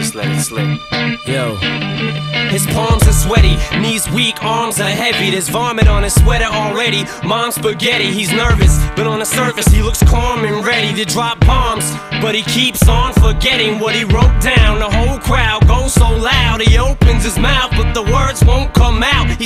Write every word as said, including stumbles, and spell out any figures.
just let it slip. Yo. His palms are sweaty, knees weak, arms are heavy. There's vomit on his sweater already. Mom's spaghetti, he's nervous, but on the surface he looks calm and ready to drop bombs. But he keeps on forgetting what he wrote down. The whole crowd goes so loud, he opens his mouth, but the words won't come out. He